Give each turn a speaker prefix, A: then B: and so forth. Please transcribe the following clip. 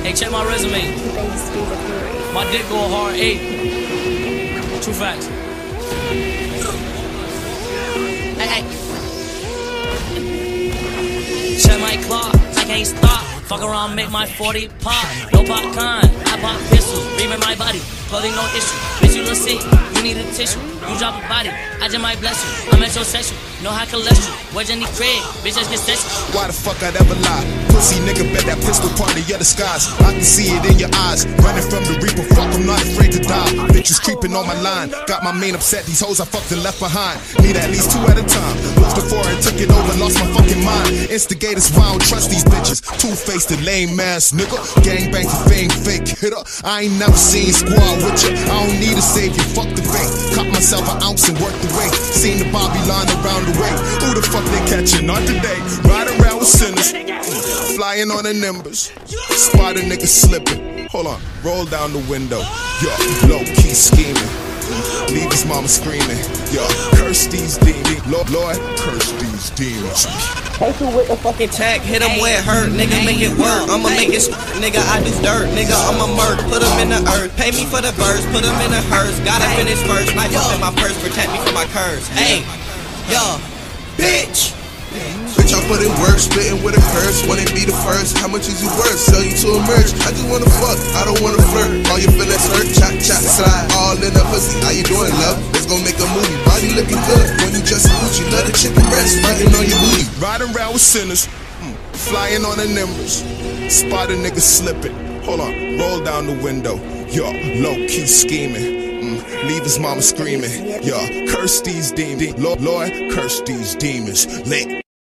A: Hey, check my resume. My dick go hard 8. True facts. Hey. Check my clock, I can't stop. Fuck around, make my 40 pop. No popcorn, I pop pistols. Beam in my body, clothing no issue. Bitch, you look sick, you need a tissue. You drop a body, I just might bless you. I'm metrosexual, no high cholesterol. Where's any Craig? Bitch, just get sexual.
B: Why the fuck I'd ever lie? Pussy nigga, bet that pistol part of your disguise. I can see it in your eyes. Running from the reaper, fuck, I'm not afraid to die. Bitches creeping on my line. Got my main upset, these hoes I fucked and left behind. Need at least 2 at a time. Looked before and took it over, lost my fucking mind. Instigators, why I don't trust these bitches. Two-faced and lame ass nigga. Gangbang for fame, fake hitter. I ain't never seen squad with ya. I don't need a savior, fuck the bait. Caught myself an ounce and worked the weight. Seen the Bobby line around the way. Who the fuck they catching? Not today. Riding around with sinners. Flying on the nimbers. Spot a nigga slipping. Hold on, roll down the window. Yo, low key scheming. Leave his mama screaming. Yo, curse these demons. Lord, curse these demons.
C: Hit you with the fucking tag, hit him where it hurt, nigga, make it work. I'ma make it, nigga, I do dirt, nigga, I'ma murk. Put him in the earth, pay me for the birds, put him in the hearse. Gotta finish first, knife up in my purse, protect me from my curse. Hey, yo, bitch.
D: Bitch, I put in work, spitting with a curse. Wanna be the first, how much is you worth? Sell you to a merch, I just wanna fuck, I don't wanna flirt. All your feelings hurt, chop, chop, slide. All in the pussy, how you doing, love? Let's go make a movie, body looking good. When you just a Gucci, love the chicken breast, riding on your booty.
B: Riding around with sinners, flying on the nimbers. Spot a nigga slipping. Hold on, roll down the window. Yo, low key scheming. Leave his mama screaming. Yo, curse these demons. Lord, curse these demons. Lit.